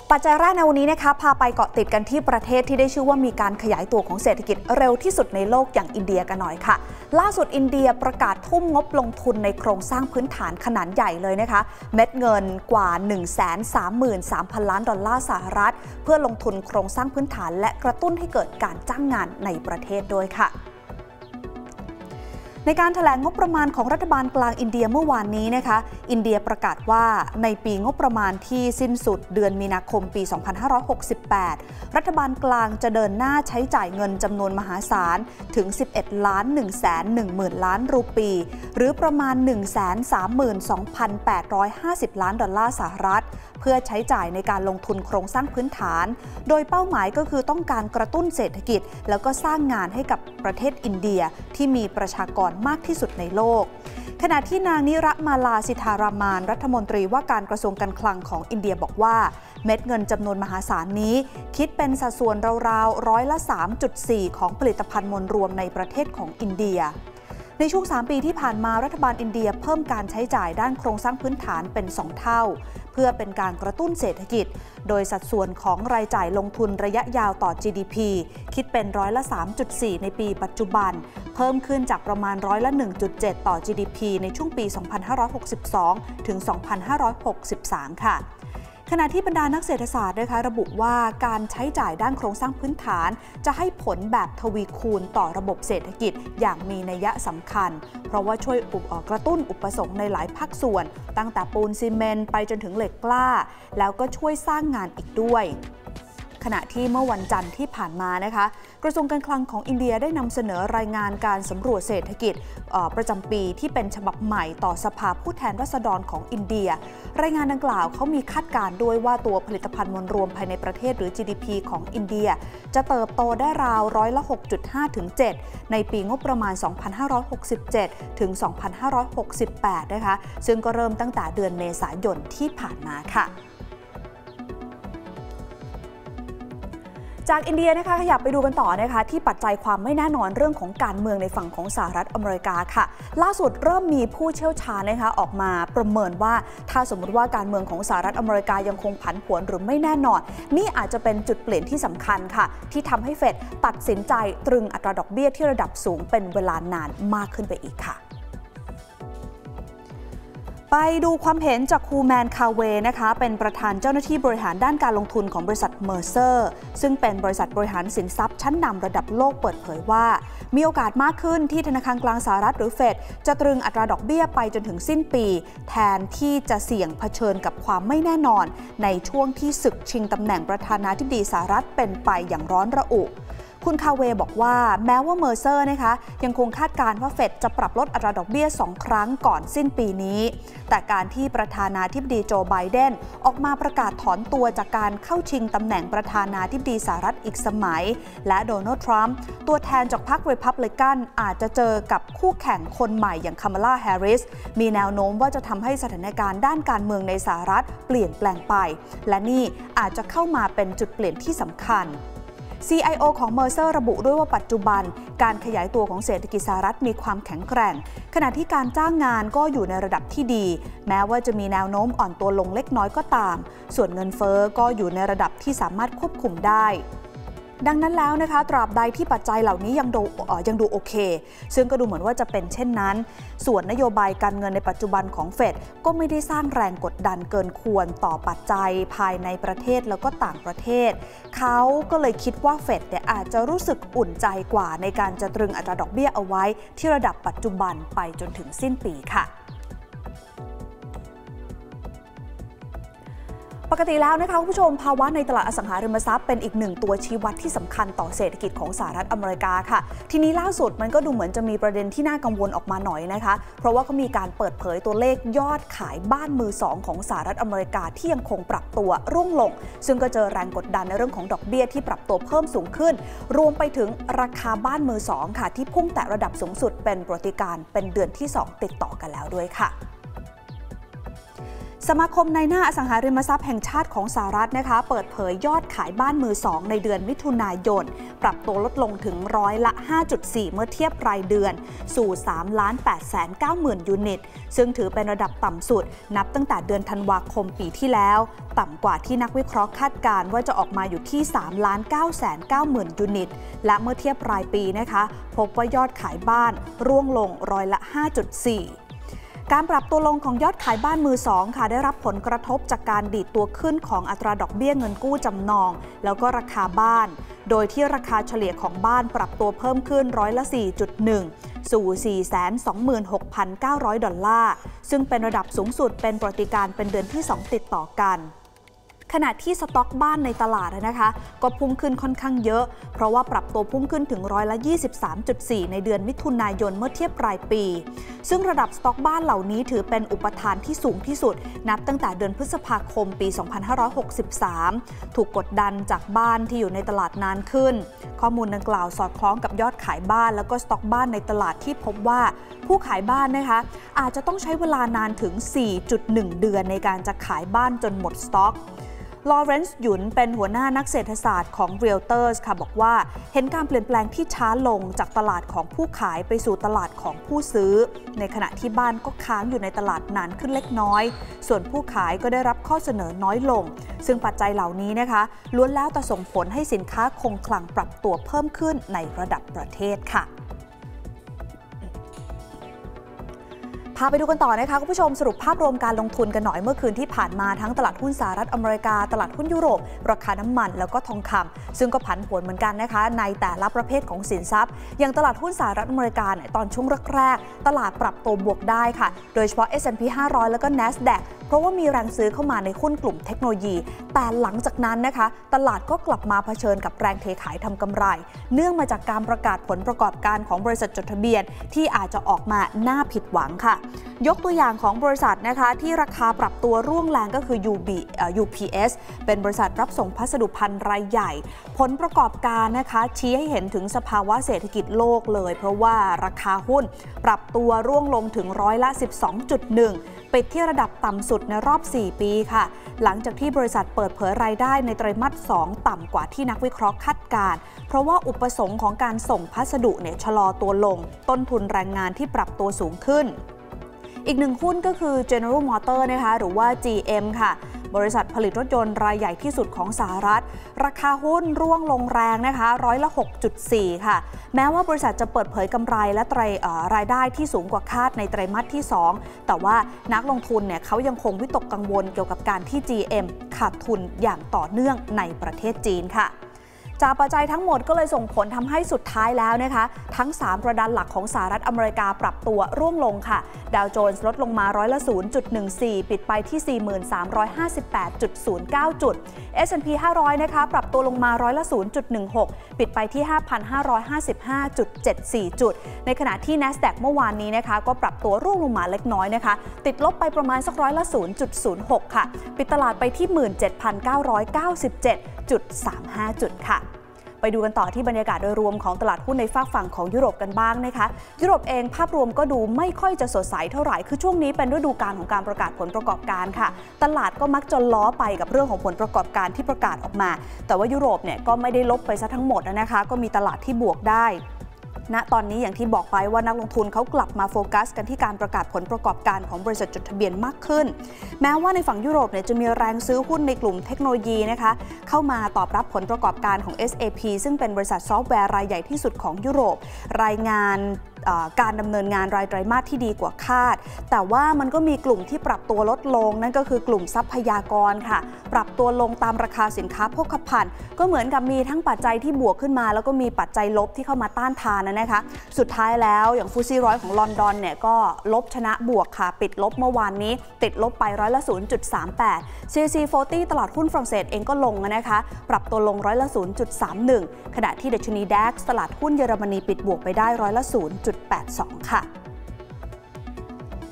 ปัจจัยแรกในวันนี้นะคะพาไปเกาะติดกันที่ประเทศที่ได้ชื่อว่ามีการขยายตัวของเศรษฐกิจเร็วที่สุดในโลกอย่างอินเดียกันหน่อยค่ะล่าสุดอินเดียประกาศทุ่มงบลงทุนในโครงสร้างพื้นฐานขนาดใหญ่เลยนะคะเม็ดเงินกว่า 133,000 ล้านดอลลาร์สหรัฐเพื่อลงทุนโครงสร้างพื้นฐานและกระตุ้นให้เกิดการจ้างงานในประเทศด้วยค่ะในการแถลงงบประมาณของรัฐบาลกลางอินเดียเมื่อวานนี้นะคะอินเดียประกาศว่าในปีงบประมาณที่สิ้นสุดเดือนมีนาคมปี 2568 รัฐบาลกลางจะเดินหน้าใช้จ่ายเงินจำนวนมหาศาลถึง 11,110,000 ล้านรูปีหรือประมาณ 132,850 ล้านดอลลาร์สหรัฐเพื่อใช้จ่ายในการลงทุนโครงสร้างพื้นฐานโดยเป้าหมายก็คือต้องการกระตุ้นเศรษฐกิจแล้วก็สร้างงานให้กับประเทศอินเดียที่มีประชากรมากที่สุดในโลกขณะที่นางนิรมาลาสิทธารามานรัฐมนตรีว่าการกระทรวงการคลังของอินเดียบอกว่าเม็ดเงินจำนวนมหาศาลนี้คิดเป็นสัดส่วนราวๆ3.4%ของผลิตภัณฑ์มวลรวมในประเทศของอินเดียในช่วง3 ปีที่ผ่านมารัฐบาลอินเดียเพิ่มการใช้จ่ายด้านโครงสร้างพื้นฐานเป็น2 เท่าเพื่อเป็นการกระตุ้นเศรษฐกิจโดยสัดส่วนของรายจ่ายลงทุนระยะยาวต่อ GDP คิดเป็น3.4%ในปีปัจจุบันเพิ่มขึ้นจากประมาณ1.7% ต่อ GDP ในช่วงปี 2562 ถึง 2563 ค่ะขณะที่บรรดานักเศรษฐศาสตร์นะคะระบุว่าการใช้จ่ายด้านโครงสร้างพื้นฐานจะให้ผลแบบทวีคูณต่อระบบเศรษฐกิจอย่างมีนัยสำคัญเพราะว่าช่วยกระตุ้นอุปสงค์ในหลายภาคส่วนตั้งแต่ปูนซีเมนต์ไปจนถึงเหล็กกล้าแล้วก็ช่วยสร้างงานอีกด้วยขณะที่เมื่อวันจันทร์ที่ผ่านมานะคะกระทรวงการคลังของอินเดียได้นำเสนอรายงานการสำรวจเศรษฐกิจประจำปีที่เป็นฉบับใหม่ต่อสภาผู้แทนราษฎรของอินเดียรายงานดังกล่าวเขามีคาดการณ์ด้วยว่าตัวผลิตภัณฑ์มวลรวมภายในประเทศหรือ GDP ของอินเดียจะเติบโตได้ราว6.5 ถึง 7ในปีงบประมาณ 2567 ถึง 2568 นะคะซึ่งก็เริ่มตั้งแต่เดือนเมษายนที่ผ่านมาค่ะจากอินเดียนะคะขยับไปดูกันต่อนะคะที่ปัจจัยความไม่แน่นอนเรื่องของการเมืองในฝั่งของสหรัฐอเมริกาค่ะล่าสุดเริ่มมีผู้เชี่ยวชาญนะคะออกมาประเมินว่าถ้าสมมติว่าการเมืองของสหรัฐอเมริกายังคงผันผวนหรือไม่แน่นอนนี่อาจจะเป็นจุดเปลี่ยนที่สำคัญค่ะที่ทำให้เฟดตัดสินใจตรึงอัตราดอกเบี้ยที่ระดับสูงเป็นเวลานานมากขึ้นไปอีกค่ะไปดูความเห็นจากคูแมนคาเวนะคะเป็นประธานเจ้าหน้าที่บริหารด้านการลงทุนของบริษัทเมอร์เซอร์ซึ่งเป็นบริษัทบริหารสินทรัพย์ชั้นนำระดับโลกเปิดเผยว่ามีโอกาสมากขึ้นที่ธนาคารกลางสหรัฐหรือเฟดจะตรึงอัตราดอกเบี้ยไปจนถึงสิ้นปีแทนที่จะเสี่ยงเผชิญกับความไม่แน่นอนในช่วงที่ศึกชิงตำแหน่งประธานาธิบดีสหรัฐเป็นไปอย่างร้อนระอุคุณคาเวบอกว่าแม้ว่าเมอร์เซอร์นะคะยังคงคาดการณ์ว่าเฟดจะปรับลดอัตราดอกเบี้ย2 ครั้งก่อนสิ้นปีนี้แต่การที่ประธานาธิบดีโจไบเดนออกมาประกาศถอนตัวจากการเข้าชิงตำแหน่งประธานาธิบดีสหรัฐอีกสมัยและโดนัลด์ทรัมป์ตัวแทนจากพรรครีพับลิกันอาจจะเจอกับคู่แข่งคนใหม่อย่างคามาลาแฮร์ริสมีแนวโน้มว่าจะทำให้สถานการณ์ด้านการเมืองในสหรัฐเปลี่ยนแปลงไปและนี่อาจจะเข้ามาเป็นจุดเปลี่ยนที่สำคัญCIO ของเมอร์เซอร์ระบุด้วยว่าปัจจุบันการขยายตัวของเศรษฐกิจสหรัฐมีความแข็งแกร่งขณะที่การจ้างงานก็อยู่ในระดับที่ดีแม้ว่าจะมีแนวโน้มอ่อนตัวลงเล็กน้อยก็ตามส่วนเงินเฟ้อก็อยู่ในระดับที่สามารถควบคุมได้ดังนั้นแล้วนะคะตราบใดที่ปัจจัยเหล่านี้ยังดูโอเคซึ่งก็ดูเหมือนว่าจะเป็นเช่นนั้นส่วนนโยบายการเงินในปัจจุบันของเฟดก็ไม่ได้สร้างแรงกดดันเกินควรต่อปัจจัยภายในประเทศแล้วก็ต่างประเทศเขาก็เลยคิดว่าเฟดอาจจะรู้สึกอุ่นใจกว่าในการจะตรึงอัตราดอกเบี้ยเอาไว้ที่ระดับปัจจุบันไปจนถึงสิ้นปีค่ะปกติแล้วนะคะคุณผู้ชมภาวะในตลาดอสังหาริมทรัพย์เป็นอีกหนึ่งตัวชี้วัดที่สำคัญต่อเศรษฐกิจของสหรัฐอเมริกาค่ะทีนี้ล่าสุดมันก็ดูเหมือนจะมีประเด็นที่น่ากังวลออกมาหน่อยนะคะเพราะว่าเขามีการเปิดเผยตัวเลขยอดขายบ้านมือสองของสหรัฐอเมริกาที่ยังคงปรับตัวร่วงลงซึ่งก็เจอแรงกดดันในเรื่องของดอกเบี้ยที่ปรับตัวเพิ่มสูงขึ้นรวมไปถึงราคาบ้านมือสองค่ะที่พุ่งแตะระดับสูงสุดเป็นประวัติการณ์เป็นเดือนที่2ติดต่อกันแล้วด้วยค่ะสมาคมนายหน้าอสังหาริมทรัพย์แห่งชาติของสหรัฐนะคะเปิดเผยยอดขายบ้านมือสองในเดือนมิถุนายนปรับตัวลดลงถึง5.4%เมื่อเทียบรายเดือนสู่ 3,890,000 ยูนิตซึ่งถือเป็นระดับต่ำสุดนับตั้งแต่เดือนธันวาคมปีที่แล้วต่ำกว่าที่นักวิเคราะห์คาดการณ์ว่าจะออกมาอยู่ที่ 3,990,000 ยูนิตและเมื่อเทียบรายปีนะคะพบว่ายอดขายบ้านร่วงลง5.4%การปรับตัวลงของยอดขายบ้านมือสองค่ะได้รับผลกระทบจากการดีดตัวขึ้นของอัตราดอกเบี้ยเงินกู้จำนองแล้วก็ราคาบ้านโดยที่ราคาเฉลี่ยของบ้านปรับตัวเพิ่มขึ้น4.1%สู่ 426,900 ดอลลาร์ซึ่งเป็นระดับสูงสุดเป็นประวัติการณ์เป็นเดือนที่2ติดต่อกันขณะที่สต็อกบ้านในตลาดนะคะก็พุ่งขึ้นค่อนข้างเยอะเพราะว่าปรับตัวพุ่งขึ้นถึง23.4%ในเดือนมิถุนายนเมื่อเทียบรายปีซึ่งระดับสต็อกบ้านเหล่านี้ถือเป็นอุปทานที่สูงที่สุดนับตั้งแต่เดือนพฤษภาคมปี 2563 ถูกกดดันจากบ้านที่อยู่ในตลาดนานขึ้นข้อมูลดังกล่าวสอดคล้องกับยอดขายบ้านแล้วก็สต็อกบ้านในตลาดที่พบว่าผู้ขายบ้านนะคะอาจจะต้องใช้เวลานานถึง 4.1 เดือนในการจะขายบ้านจนหมดสต็อกลอเรนซ์ หยุนเป็นหัวหน้านักเศรษฐศาสตร์ของ Reuters ค่ะบอกว่าเห็นการเปลี่ยนแปลงที่ช้าลงจากตลาดของผู้ขายไปสู่ตลาดของผู้ซื้อในขณะที่บ้านก็ค้างอยู่ในตลาดนานขึ้นเล็กน้อยส่วนผู้ขายก็ได้รับข้อเสนอน้อยลงซึ่งปัจจัยเหล่านี้นะคะล้วนแล้วแต่ส่งผลให้สินค้าคงคลังปรับตัวเพิ่มขึ้นในระดับประเทศค่ะพาไปดูกันต่อนะคะคุณผู้ชมสรุปภาพรวมการลงทุนกันหน่อยเมื่อคืนที่ผ่านมาทั้งตลาดหุ้นสหรัฐอเมริกาตลาดหุ้นยุโรปราคาน้ำมันแล้วก็ทองคำซึ่งก็ผันผวนเหมือนกันนะคะในแต่ละประเภทของสินทรัพย์อย่างตลาดหุ้นสหรัฐอเมริกาเนี่ยตอนช่วงแรกๆตลาดปรับตัวบวกได้ค่ะโดยเฉพาะ S&P 500 แล้วก็ NASDAQ เพราะว่ามีแรงซื้อเข้ามาในหุ้นกลุ่มเทคโนโลยีแต่หลังจากนั้นนะคะตลาดก็กลับมาเผชิญกับแรงเทขายทำกำไรเนื่องมาจากการประกาศผลประกอบการของบริษัทจดทะเบียนที่อาจจะออกมาน่าผิดหวังค่ะยกตัวอย่างของบริษัทนะคะที่ราคาปรับตัวร่วงแรงก็คือ UPS เป็นบริษัทรับส่งพัสดุภัณฑ์รายใหญ่ผลประกอบการนะคะชี้ให้เห็นถึงสภาวะเศรษฐกิจโลกเลยเพราะว่าราคาหุ้นปรับตัวร่วงลงถึง12.1%ปิดที่ระดับต่ำสุดในรอบ 4 ปีค่ะหลังจากที่บริษัทเปิดเผยรายได้ในไตรมาส 2 ต่ำกว่าที่นักวิเคราะห์คาดการณ์เพราะว่าอุปสงค์ของการส่งพัสดุเนี่ยชะลอตัวลงต้นทุนแรงงานที่ปรับตัวสูงขึ้นอีกหนึ่งหุ้นก็คือ General Motors นะคะหรือว่า GM ค่ะบริษัทผลิตรถยนต์รายใหญ่ที่สุดของสหรัฐราคาหุ้นร่วงลงแรงนะคะ6.4%ค่ะแม้ว่าบริษัทจะเปิดเผยกำไรและรายได้ที่สูงกว่าคาดในไตรมาสที่2แต่ว่านักลงทุนเนี่ยเขายังคงวิตกกังวลเกี่ยวกับการที่ GM ขาดทุนอย่างต่อเนื่องในประเทศจีนค่ะจากปัจจัยทั้งหมดก็เลยส่งผลทำให้สุดท้ายแล้วนะคะทั้ง3ประเด็นหลักของสหรัฐอเมริกาปรับตัวร่วงลงค่ะดาวโจนส์ลดลงมา0.14%ปิดไปที่ 43,58.09 จุด S&P 500 นะคะปรับตัวลงมา0.16%ปิดไปที่ 5,555.74 จุดในขณะที่ NASDAQ เมื่อวานนี้นะคะก็ปรับตัวร่วงลงมาเล็กน้อยนะคะติดลบไปประมาณสัก0.06%ค่ะปิดตลาดไปที่ 17,997.35 จุดค่ะไปดูกันต่อที่บรรยากาศโดยรวมของตลาดหุ้นในฝากฝั่งของยุโรปกันบ้างนะคะยุโรปเองภาพรวมก็ดูไม่ค่อยจะสดใสเท่าไหร่คือช่วงนี้เป็นฤดูกาลของการประกาศผลประกอบการค่ะตลาดก็มักจะล้อไปกับเรื่องของผลประกอบการที่ประกาศออกมาแต่ว่ายุโรปเนี่ยก็ไม่ได้ลบไปซะทั้งหมดนะคะก็มีตลาดที่บวกได้ณตอนนี้อย่างที่บอกไปว่านักลงทุนเขากลับมาโฟกัสกันที่การประกาศผลประกอบการของบริษัทจดทะเบียนมากขึ้นแม้ว่าในฝั่งยุโรปเนี่ยจะมีแรงซื้อหุ้นในกลุ่มเทคโนโลยีนะคะเข้ามาตอบรับผลประกอบการของ SAP ซึ่งเป็นบริษัทซอฟต์แวร์รายใหญ่ที่สุดของยุโรปรายงานการดำเนินงานรายไตรมาสที่ดีกว่าคาดแต่ว่ามันก็มีกลุ่มที่ปรับตัวลดลงนั่นก็คือกลุ่มทรัพยากรค่ะปรับตัวลงตามราคาสินค้าโภคภัณฑ์ก็เหมือนกับมีทั้งปัจจัยที่บวกขึ้นมาแล้วก็มีปัจจัยลบที่เข้ามาต้านทานนะคะสุดท้ายแล้วอย่างฟุตซี่100ของลอนดอนเนี่ยก็ลบชนะบวกค่ะปิดลบเมื่อวานนี้ติดลบไป0.38 CAC 40ตลาดหุ้นฝรั่งเศสเองก็ลงนะคะปรับตัวลง0.31 ขณะที่ดัชนี DAX ตลาดหุ้นเยอรมนีปิดบวกไปได้0.82 ค่ะ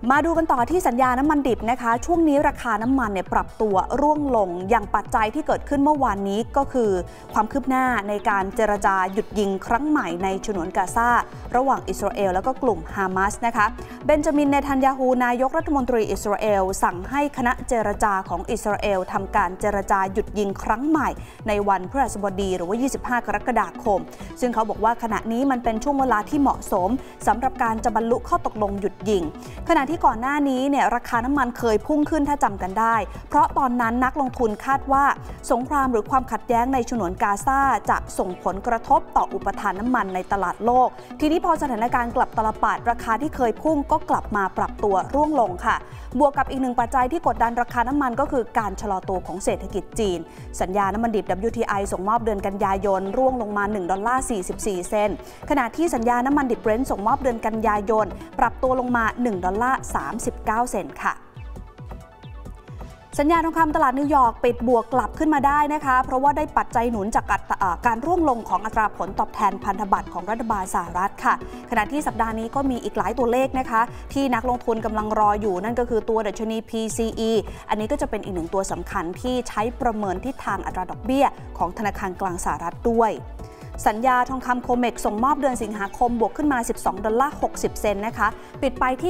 มาดูกันต่อที่สัญญาน้ำมันดิบนะคะช่วงนี้ราคาน้ำมันเนี่ยปรับตัวร่วงลงอย่างปัจจัยที่เกิดขึ้นเมื่อวานนี้ก็คือความคืบหน้าในการเจรจาหยุดยิงครั้งใหม่ในฉนวนกาซาระหว่างอิสราเอลและก็กลุ่มฮามาสนะคะเบนจามินเนทันยาฮูนายกรัฐมนตรีอิสราเอลสั่งให้คณะเจรจาของอิสราเอลทำการเจรจาหยุดยิงครั้งใหม่ในวันพฤหัสบดีหรือว่า25 กรกฎาคมซึ่งเขาบอกว่าขณะนี้มันเป็นช่วงเวลาที่เหมาะสมสำหรับการจะบรรลุข้อตกลงหยุดยิงขณะที่ก่อนหน้านี้เนี่ยราคาน้ำมันเคยพุ่งขึ้นถ้าจำกันได้เพราะตอนนั้นนักลงทุนคาดว่าสงครามหรือความขัดแย้งในฉนวนกาซาจะส่งผลกระทบต่ออุปทานน้ำมันในตลาดโลกทีนี้พอสถานการณ์กลับตลปัดราคาที่เคยพุ่งก็กลับมาปรับตัวร่วงลงค่ะบวกกับอีกหนึ่งปัจจัยที่กดดันราคาน้ำมันก็คือการชะลอตัวของเศรษฐกิจจีนสัญญาน้ำมันดิบ WTI ส่งมอบเดือนกันยายนร่วงลงมา$1.44เซนต์ขณะที่สัญญาน้ำมันดิบ Brent ส่งมอบเดือนกันยายนปรับตัวลงมา$1.39เซนต์ค่ะสัญญาทองคำตลาดนิวยอร์กปิดบวกกลับขึ้นมาได้นะคะเพราะว่าได้ปัจจัยหนุนจากการร่วงลงของอัตราผลตอบแทนพันธบัตรของรัฐบาลสหรัฐค่ะขณะที่สัปดาห์นี้ก็มีอีกหลายตัวเลขนะคะที่นักลงทุนกำลังรออยู่นั่นก็คือตัวดัชนี PCE อันนี้ก็จะเป็นอีกหนึ่งตัวสำคัญที่ใช้ประเมินทิศทางอัตราดอกเบี้ยของธนาคารกลางสหรัฐด้วยสัญญาทองคำโคเมกส่งมอบเดือนสิงหาคมบวกขึ้นมา$12.60เซนต์นะคะปิดไปที่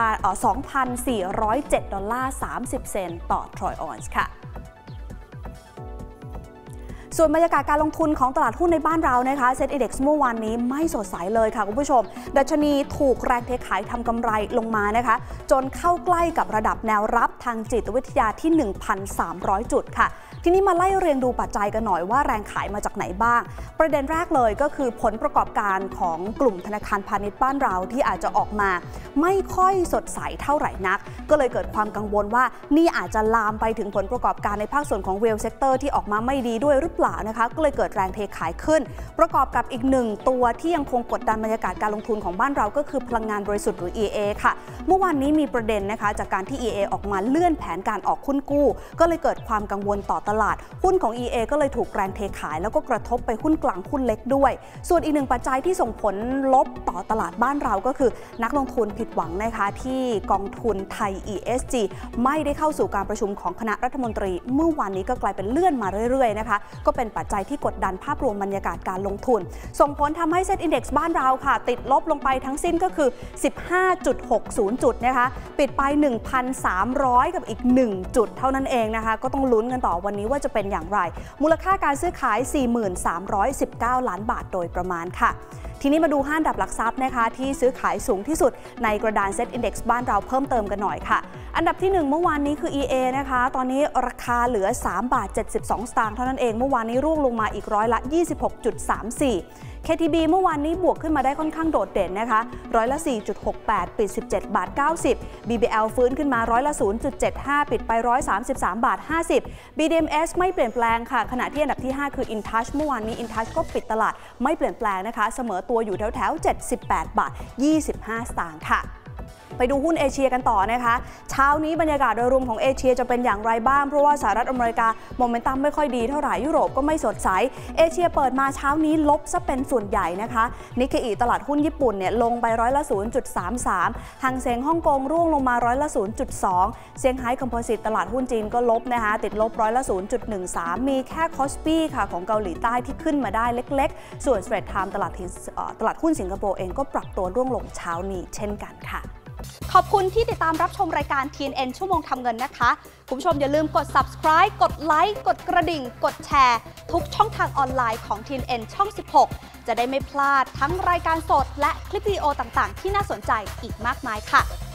2,407.30 เซนต์ต่อทรอยออนซ์ค่ะส่วนบรรยากาศการลงทุนของตลาดหุ้นในบ้านเรานะคะเซ็ตอินเด็กซ์เมื่อวานนี้ไม่สดใสเลยค่ะคุณผู้ชมดัชนีถูกแรงเทขายทำกำไรลงมานะคะจนเข้าใกล้กับระดับแนวรับทางจิตวิทยาที่ 1,300 จุดค่ะทีนี้มาไล่เรียงดูปัจจัยกันหน่อยว่าแรงขายมาจากไหนบ้างประเด็นแรกเลยก็คือผลประกอบการของกลุ่มธนาคารพาณิชย์บ้านเราที่อาจจะออกมาไม่ค่อยสดใสเท่าไหร่นักก็เลยเกิดความกังวลว่านี่อาจจะลามไปถึงผลประกอบการในภาคส่วนของเวลเซกเตอร์ที่ออกมาไม่ดีด้วยหรือเปล่านะคะก็เลยเกิดแรงเทขายขึ้นประกอบกับอีกหนึ่งตัวที่ยังคงกดดันบรรยากาศการลงทุนของบ้านเราก็คือพลังงานบริสุทธิ์หรือ EA ค่ะเมื่อวานนี้มีประเด็นนะคะจากการที่ EA ออกมาเลื่อนแผนการออกหุ้นกู้ก็เลยเกิดความกังวลต่อตลาดหุ้นของ EA ก็เลยถูกแรงเทขายแล้วก็กระทบไปหุ้นกลางหุ้นเล็กด้วยส่วนอีกหนึ่งปัจจัยที่ส่งผลลบต่อตลาดบ้านเราก็คือนักลงทุนผิดหวังนะคะที่กองทุนไทย ESG ไม่ได้เข้าสู่การประชุมของคณะรัฐมนตรีเมื่อวานนี้ก็กลายเป็นเลื่อนมาเรื่อยๆนะคะก็เป็นปัจจัยที่กดดันภาพรวมบรรยากาศการลงทุนส่งผลทำให้เซ็ตอินเด็กซ์บ้านเราค่ะติดลบลงไปทั้งสิ้นก็คือ 15.60 จุดนะคะปิดไป 1,300 กับอีก1จุดเท่านั้นเองนะคะก็ต้องลุ้นกันต่อวันนี้ว่าจะเป็นอย่างไรมูลค่าการซื้อขาย 4319 ล้านบาทโดยประมาณค่ะทีนี้มาดู5 อันดับหลักทรัพย์นะคะที่ซื้อขายสูงที่สุดในกระดานเซ็ตอินเด็กซ์บ้านเราเพิ่มเติมกันหน่อยค่ะอันดับที่1เมื่อวานนี้คือ EA นะคะตอนนี้ราคาเหลือ3.72 สตางค์เท่านั้นเองเมื่อวานนี้ร่วงลงมาอีก26.34 KTB เมื่อวานนี้บวกขึ้นมาได้ค่อนข้างโดดเด่นนะคะ4.68 ปิด17.90 BBL ฟื้นขึ้นมา0.75 ปิดไป133.50 BDMs ไม่เปลี่ยนแปลงค่ะขณะที่อันดับที่5คือ InTouch เมื่อวานนี้ InTouch ก็ปิดตลาดไม่เปลี่ยนแปลงนะคะเสมอตัวอยู่แถว78.25 สตางค์ค่ะไปดูหุ้นเอเชียกันต่อนะคะเช้านี้บรรยากาศโดยรวมของเอเชียจะเป็นอย่างไรบ้างเพราะว่าสหรัฐอเมริกาโมเมนตัมไม่ค่อยดีเท่าไหร่ยุโรปก็ไม่สดใสเอเชียเปิดมาเช้านี้ลบซะเป็นส่วนใหญ่นะคะนิกเกอิตลาดหุ้นญี่ปุ่นเนี่ยลงไป0.33ฮังเซ็งฮ่องกงร่วงลงมา0.02เซี่ยงไฮ้คอมโพสิตตลาดหุ้นจีนก็ลบนะคะติดลบ0.13มีแค่คอสปี้ค่ะของเกาหลีใต้ที่ขึ้นมาได้เล็กๆส่วน Straits Times ตลาดหุ้นสิงคโปร์เองก็ปรับตัวร่วงลงเช้านี้เช่นกันค่ะขอบคุณที่ติดตามรับชมรายการ TNN ชั่วโมงทำเงินนะคะคุณผู้ชมอย่าลืมกด subscribe กดไลค์กดกระดิ่งกดแชร์ทุกช่องทางออนไลน์ของ TNN ช่อง 16 จะได้ไม่พลาดทั้งรายการสดและคลิปวิดีโอต่างๆที่น่าสนใจอีกมากมายค่ะ